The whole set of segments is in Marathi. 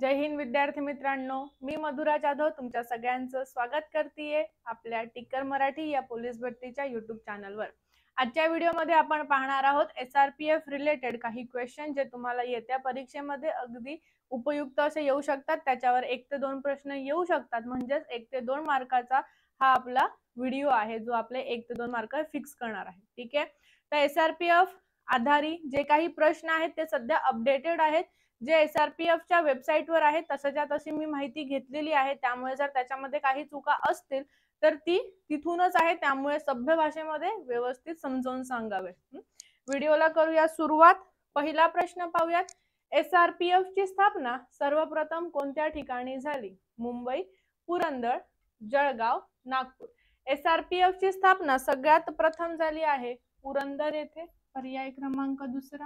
जय हिंद विद्यार्थी मित्रांनो, मी मधुरा जाधव तुमच्या सगळ्यांचं स्वागत करतेय आपल्या टिकर मराठी या पोलीस भरतीच्या YouTube चॅनलवर। आजच्या व्हिडिओमध्ये आपण पाहणार आहोत SRPF रिलेटेड काही क्वेश्चन जे तुम्हाला येत्या परीक्षेमध्ये अगदी उपयुक्त असे येऊ शकतात। त्याच्यावर 1 ते 2 प्रश्न येऊ शकतात, म्हणजे 1 ते 2 मार्काचा हा आपला व्हिडिओ आहे जो आपले 1 ते 2 मार्क फिक्स करणार आहे। ठीक आहे, तर SRPF आधारित जे काही प्रश्न आहेत ते सध्या अपडेटेड आहेत, जे SRPF च्या वेबसाईटवर आहे तसंच्या तशी मी माहिती घेतलेली आहे। त्यामुळे जर त्याच्यामध्ये काही चुका असतील तर ती तिथूनच आहे, त्यामुळे सभ्य भाषेमध्ये व्यवस्थित समजावून सांगावे। व्हिडिओला करूया सुरुवात। पहिला प्रश्न पाहूयात, SRPF ची स्थापना सर्वप्रथम कोणत्या ठिकाणी झाली? मुंबई, पुरंदर, जळगाव, नागपूर। SRPF ची स्थापना सगळ्यात प्रथम झाली आहे पुरंदर येथे, पर्याय क्रमांक दुसरा।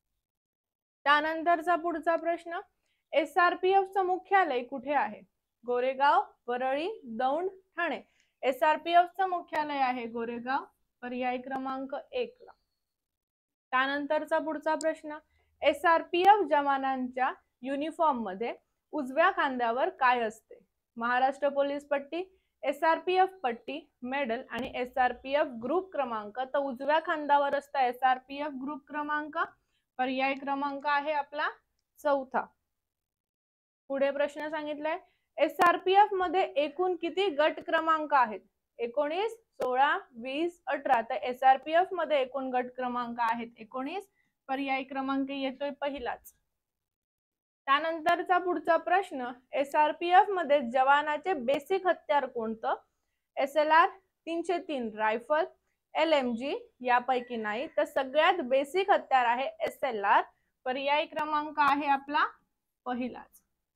त्यानंतरचा पुढचा प्रश्न, SRPF चं मुख्यालय कुठे आहे? गोरेगाव, वरळी, दौंड, ठाणे। SRPF चं मुख्यालय आहे गोरेगाव, पर्याय क्रमांक 1 ला। त्यानंतरचा पुढचा प्रश्न, SRPF जवानांच्या युनिफॉर्म मध्ये उजव्या खांद्यावर काय असते? महाराष्ट्र पोलीस पट्टी, SRPF पट्टी, मेडल आणि SRPF ग्रुप क्रमांक। तर उजव्या खांद्यावर असता SRPF ग्रुप क्रमांक, पर्याय क्रमांक आहे आपला 4था। पुढे प्रश्न सांगितलाय, SRPF मध्ये एकूण किती गट क्रमांक आहेत? 19, 16, 20, 18। तर SRPF मध्ये एकूण गट क्रमांक आहेत 19, पर्याय क्रमांक येतोय पहिलाच। त्यानंतरचा पुढचा प्रश्न, SRPF मध्ये जवानाचे बेसिक हत्यार कोणतं? SLR, 303 रायफल, LMG यापैकी नाही, तर सगळ्यात बेसिक हत्यार आहे SLR, पर्याय क्रमांक आहे आपला पहिलाच।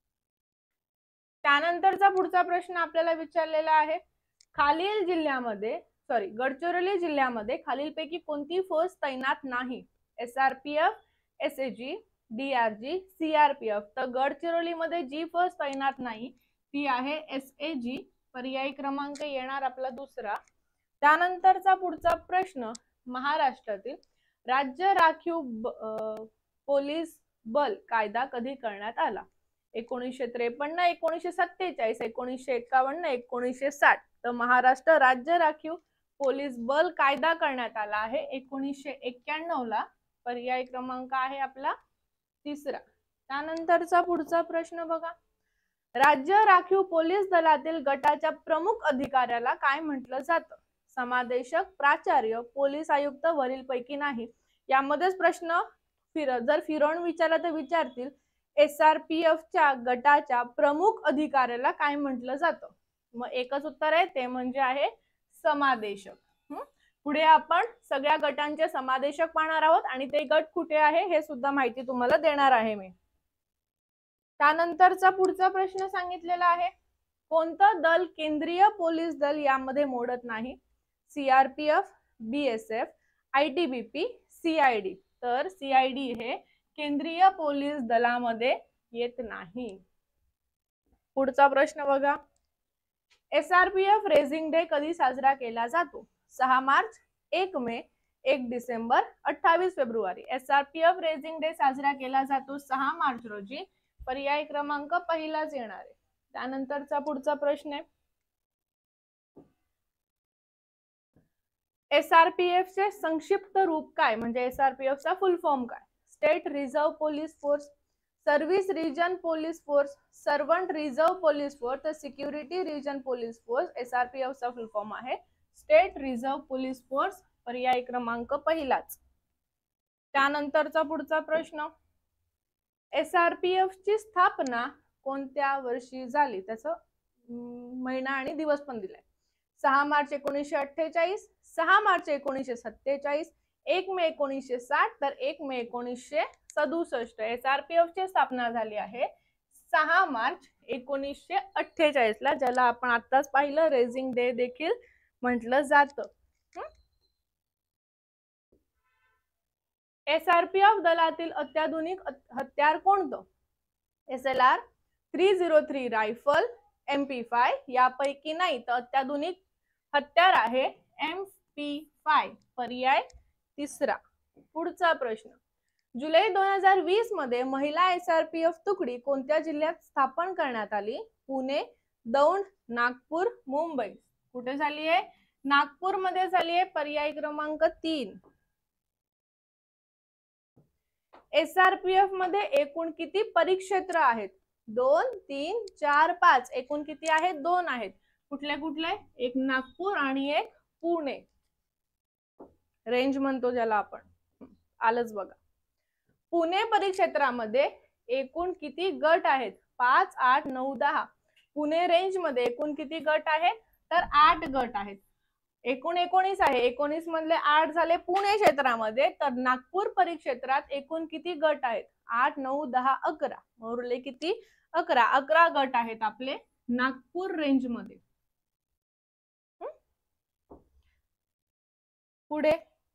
त्यानंतरचा पुढचा प्रश्न आपल्याला विचारलेला आहे, खालील जिल्ह्यामध्ये गडचिरोली जिल्ह्यामध्ये खालीलपैकी कोणती फौज तैनात नाही? SRPF, SAG, DRG, CRPF। तर गडचिरोली मध्ये जी फौज तैनात नाही ती आहे SAG, पर्याय क्रमांक येणार आपला दुसरा। त्यानंतरचा पुढचा प्रश्न, महाराष्ट्रातील राज्य राखीव पोलीस बल कायदा कधी करण्यात आला? 1953, 1947, 1951, 1960। तर महाराष्ट्र राज्य राखीव पोलीस बल कायदा करण्यात आला आहे 1991 ला, पर्याय क्रमांक आहे आपला तिसरा। त्यानंतरचा पुढचा प्रश्न बघा, राज्य राखीव पोलीस दलातील गटाच्या प्रमुख अधिकाऱ्याला काय म्हटलं जातं? समादेशक, प्राचार्य, पोलीस आयुक्त, वरीलपैकी नाही। यामध्येच प्रश्न जर फिरवून विचारला तर विचारतील SRPF च्या गटाच्या प्रमुख अधिकाऱ्याला काय म्हटलं जातं? मग एकच उत्तर आहे, ते म्हणजे आहे समादेशक। पुढे आपण सगळ्या गटांचे समादेशक पाहणार आहोत आणि ते गट कुठे आहे हे सुद्धा माहिती तुम्हाला देणार आहे मी। त्यानंतरचा पुढचा प्रश्न सांगितलेला आहे, कोणतं दल केंद्रीय पोलीस दल यामध्ये मोडत नाही? CRPF, BSF, ITBP, CID। तर CID हे केंद्रीय पोलीस दलामध्ये येत नाही। पुढचा प्रश्न बघा, SRPF रेझिंग डे कधी साजरा केला जातो? 6 मार्च, 1 मे, 1 डिसेंबर, 28 फेब्रुवारी। SRPF रेझिंग डे साजरा केला जातो 6 मार्च रोजी, पर्याय क्रमांक पहिलाच येणार आहे। त्यानंतरचा पुढचा प्रश्न आहे, SRPF चे संक्षिप्त रूप काय? म्हणजे SRPF चा फुल फॉर्म काय? State reserve police force, service region police force, servant reserve police force, तर security region police force. SRPF चा फुल फॉर्म आहे स्टेट रिझर्व पोलीस फोर्स, पर्याय क्रमांक पहिलाच। त्यानंतरचा पुढचा प्रश्न, SRPF ची स्थापना कोणत्या वर्षी झाली? त्याचं महिना आणि दिवस पण दिलाय। 6 मार्च 1948, 6 मार्च 1947, 1 मे 1960, तर 1 मे 1967। SRPF ची स्थापना झाली आहे 6 मार्च 1948 ला, ज्याला आपण आताच पाहिलं रेझिंग डे देखील म्हटलं जातं। SRPF दलातील अत्याधुनिक हत्यार कोणतं? SLR, 303 रायफल, MP5 यापैकी नाही, तर अत्याधुनिक हत्यार आहे MP5, पर्याय तिसरा। पुढचा प्रश्न, जुलै 2020 मध्ये महिला SRPF तुकडी कोणत्या जिल्ह्यात स्थापन करण्यात आली? पुणे, दौंड, नागपूर, मुंबई. कुठे झाली आहे? नागपूर मध्ये झाली आहे. पर्याय क्रमांक 3. SRPF मध्ये एकूण किती परिक्षेत्र आहेत? 2, 3, 4, 5. एकूण किती आहेत? 2 आहेत. कुठले कुठले? एक नागपूर आणि एक पुणे. रेंज म्हणतो ज्याला आपण. आलंच बघा. पुणे परिक्षेत्रामध्ये एकूण किती गट आहेत? 5, 8, 9, 10. पुणे रेंज मध्ये एकूण किती गट आहेत? तर 8 गट आहेत. एकूण 19 आहे. 19 मधले 8 झाले पुणे क्षेत्रामध्ये. तर नागपूर परिक्षेत्रात एकूण किती गट आहेत? 8, 9, 10, 11. उरले किती? 11. 11 गट आहेत आपले नागपूर रेंज मध्ये. पुढे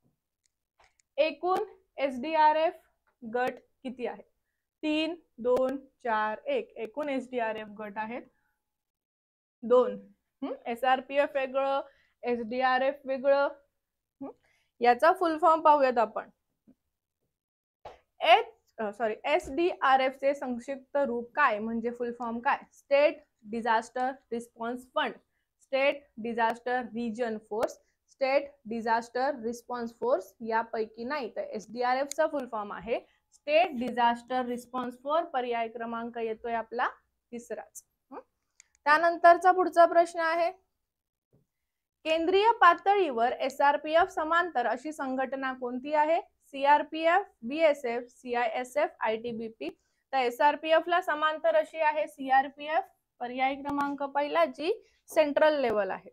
एकूण SDRF गट किती आहे? 3, 2, 4, 1. एकूण SDRF गट आहेत 2. SRPF वेगळं, SDRF वेगळं. याचा फुल फॉर्म पाहूयात आपण. SDRF चे संक्षिप्त रूप काय? म्हणजे फुल फॉर्म काय? State disaster response fund, state disaster region force, state disaster response force. यापैकी नाही. तर SDRF चा फुल फॉर्म आहे स्टेट डिझास्टर रिस्पॉन्स फोर्स. पर्याय क्रमांक येतोय आपला 3राच. त्यानंतरचा पुढचा प्रश्न आहे, केंद्रीय पातळीवर SRPF समांतर अशी संघटना कोणती आहे? CRPF, BSF, CISF, ITBP. तर SRPF ला समांतर अशी आहे CRPF. पर्याय क्रमांक पहिला, जी सेंट्रल लेवल आहे.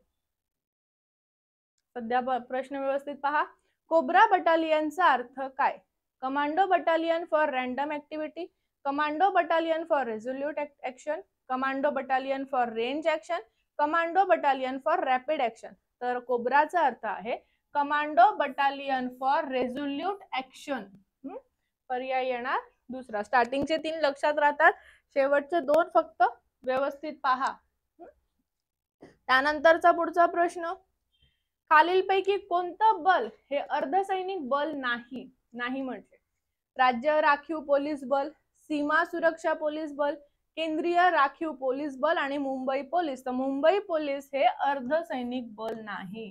सध्या प्रश्न व्यवस्थित पहा. कोब्रा बटालियनचा अर्थ काय? Commando battalion for random activity, commando battalion for resolute action, commando battalion for range action, commando battalion for rapid action. तर कोब्राचा अर्थ आहे commando battalion for resolute action. पर्याय येणार 2. स्टार्टिंगचे 3 लक्षात राहतात, शेवटचे 2 फक्त व्यवस्थित पहा. त्यानंतरचा पुढचा प्रश्न, खालीलपैकी कोणतं बल हे अर्धसैनिक बल नाही? नाही म्हणजे राज्य राखीव पोलीस बल, सीमा सुरक्षा पोलीस बल, केंद्रीय राखीव पोलीस बल आणि मुंबई पोलीस. तर मुंबई पोलीस हे अर्धसैनिक बल नाही.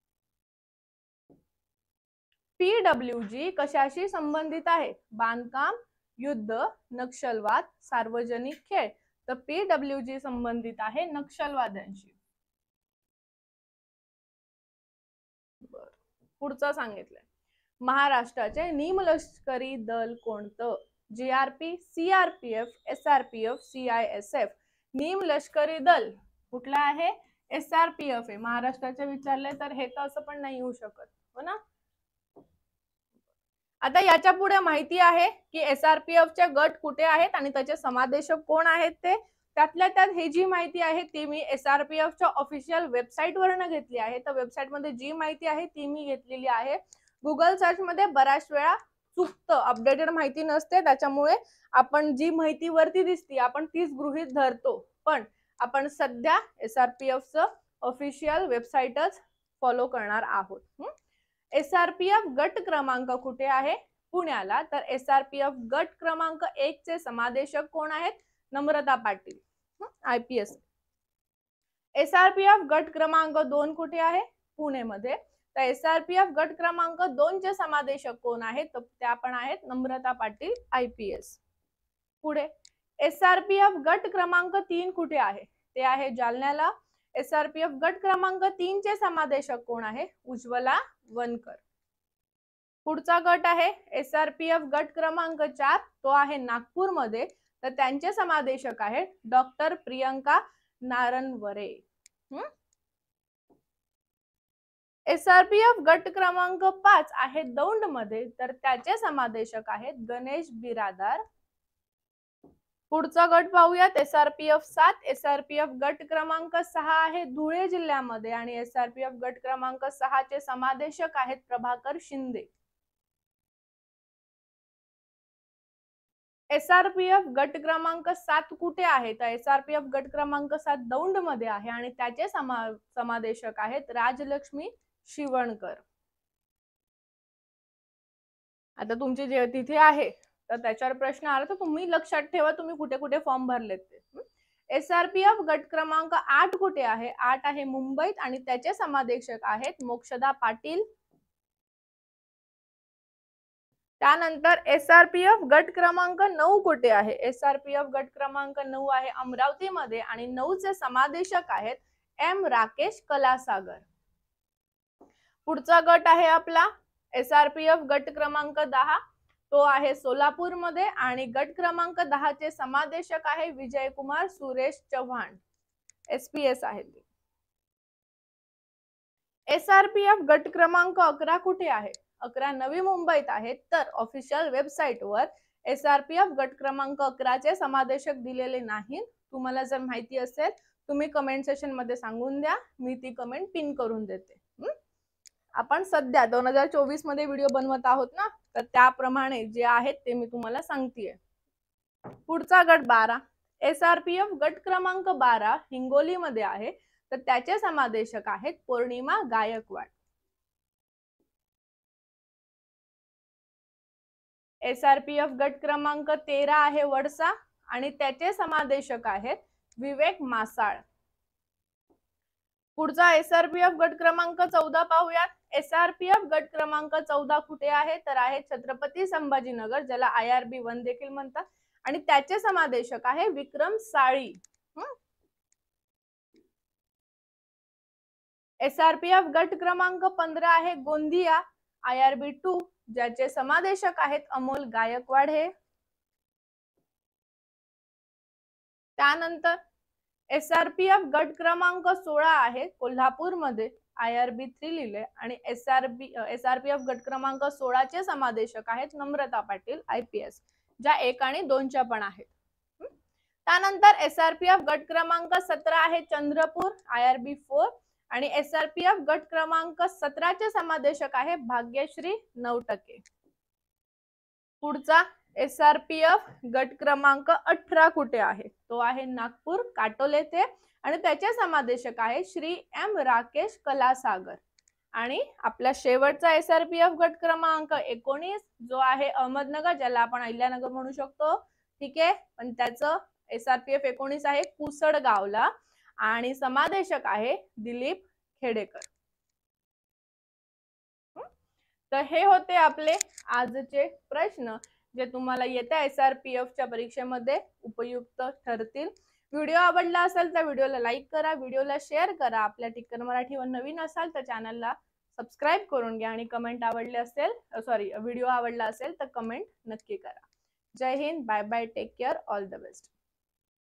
PWG कशाशी संबंधित आहे? बांधकाम, युद्ध, नक्षलवाद, सार्वजनिक खेळ. तर PWG संबंधित आहे नक्षलवाद्यांशी. पुढचं सांगितलंय, महाराष्ट्राचे निमलष्करी दल कोणतं? GRP, CRPF, SRPF, CISF. निमलष्करी दल कुठला आहे? SRPF आहे. महाराष्ट्राचे विचारले तर हे तर असं पण नाही होऊ शकत, हो ना. आता याच्या पुढे माहिती आहे की SRPF चे गट कुठे आहेत आणि त्याचे समादेशक कोण आहेत ते. त्यातल्या त्यात हे जी माहिती आहे ती मी SRPF च्या ऑफिशियल वेबसाईट वरनं घेतली आहे. तर वेबसाईट मध्ये जी माहिती आहे ती मी घेतलेली आहे. गुगल सर्च मध्ये बऱ्याच वेळा चुकतं, अपडेटेड माहिती नसते, त्याच्यामुळे आपण जी माहिती वरती दिसते आपण तीच गृहीत धरतो. पण आपण सध्या SRPF चं ऑफिशियल वेबसाईटच फॉलो करणार आहोत. SRPF गट क्रमांक कुठे आहे? पुण्याला. तर SRPF गट क्रमांक 1 चे समादेशक कोण आहेत? नम्रता पाटील, IPS. SRPF गट क्रमांक 2 कुठे आहे? पुणे मध्ये. तर SRPF गट क्रमांक 2 चे समादेशक कोण आहेत? तर त्या पण आहेत नम्रता पाटील, IPS. पुढे SRPF गट क्रमांक 3 कुठे आहे? ते आहे जालन्याला. SRPF गट क्रमांक 3 चे समादेशक कोण आहे? उज्ज्वला वनकर. पुढचा गट आहे SRPF गट क्रमांक 4, तो आहे नागपूर मध्ये. तर त्यांचे समादेशक आहेत डॉक्टर प्रियंका नारनवरे. SRPF गट क्रमांक 5 आहे दौंड मध्ये. तर त्याचे समादेशक आहेत गणेश बिरादार. पुढचा गट पाहूयात SRPF 7. SRPF गट क्रमांक 6 आहे धुळे जिल्ह्यामध्ये आणि SRPF गट क्रमांक 6 चे समादेशक आहेत प्रभाकर शिंदे. SRPF गट क्रमांक 7 कुठे आहे? तर SRPF गट क्रमांक 7 दौंड मध्ये आहे आणि त्याचे समादेशक आहेत राजलक्ष्मी शिवणकर. आता तुमची जे तिथे आहे तर त्याच्यावर प्रश्न आला तर तुम्ही लक्षात ठेवा तुम्ही कुठे कुठे फॉर्म भरलेत ते. SRPF गट क्रमांक 8 कुठे आहे? 8 आहे मुंबईत आणि त्याचे समादेशक आहेत मोक्षदा पाटील. त्यानंतर SRPF गट क्रमांक 9 कुठे आहे? SRPF गट क्रमांक 9 आहे अमरावतीमध्ये आणि 9 चे समादेशक आहेत M राकेश कलासागर. पुढचा गट आहे आपला SRPF गट क्रमांक 10, तो आहे सोलापूरमध्ये आणि गट क्रमांक 10 चे समादेशक आहे विजयकुमार सुरेश चव्हाण, SPS आहे. SRPF गट क्रमांक 11 कुठे आहे? 11 नवी मुंबईत आहे. तर ऑफिशियल वेबसाईट वर SRPF गट क्रमांक 11 चे समादेशक दिलेले नाहीत. तुम्हाला जर माहिती असेल तुम्ही कमेंट सेक्शन मध्ये सांगून द्या, मी ती कमेंट पिन करून देते. आपण सध्या 2024 मध्ये व्हिडिओ बनवत आहोत ना, तर त्याप्रमाणे जे आहेत ते मी तुम्हाला सांगतेय. पुढचा गट 12, SRPF गट क्रमांक 12 हिंगोली मध्ये आहे, तर त्याचे समादेशक आहेत पौर्णिमा गायकवाड. SRPF गट क्रमांक 13 आहे वडसा आणि त्याचे समादेशक आहेत विवेक मासाळ. पुढचा SRPF गट क्रमांक 14 पाहूयात. SRPF गट क्रमांक 14 कुठे आहे? तर आहे छत्रपती संभाजीनगर, ज्याला IRB1 देखील म्हणतात आणि त्याचे समादेशक आहे विक्रम साळी. SRPF गट क्रमांक 15 आहे गोंदिया, IRB2, ज्याचे समादेशक आहेत अमोल गायकवाड हे. त्यानंतर SRPF गट क्रमांक 16 आहे कोल्हापूर मध्ये, IRB3 लिहिले आणि SRPF गट क्रमांक 16 चे समादेशक आहेत नम्रता पाटील IPS, ज्या 1 आणि 2 च्या पण आहेत. त्यानंतर SRPF गट क्रमांक 17 आहे चंद्रपूर, IRB4 आणि SRPF गट क्रमांक 17 चे समादेशक आहे भाग्यश्री 9%. पुढचा SRPF गट क्रमांक 18 कुठे आहे? तो आहे नागपूर काटोल येथे आणि त्याचे समादेशक आहे श्री M राकेश कलासागर. आणि आपला शेवटचा SRPF गट क्रमांक 19 जो आहे अहमदनगर, ज्याला आपण अहिल्यानगर म्हणू शकतो, ठीक आहे, पण त्याचं SRPF 19 आहे कुसडगावला आणि समादेशक आहे दिलीप खेडेकर. तर हे होते आपले आजचे प्रश्न जे तुम्हाला येत्या SRPF च्या परीक्षेमध्ये उपयुक्त ठरतील. व्हिडिओ आवडला असेल तर व्हिडिओला लाईक करा, व्हिडिओला शेअर करा. आपल्या टिक्कर मराठीवर नवीन असाल तर चॅनलला सबस्क्राईब करून घ्या आणि कमेंट आवडले असेल व्हिडिओ आवडला असेल तर कमेंट नक्की करा. जय Hind, bye bye, take care, all the best.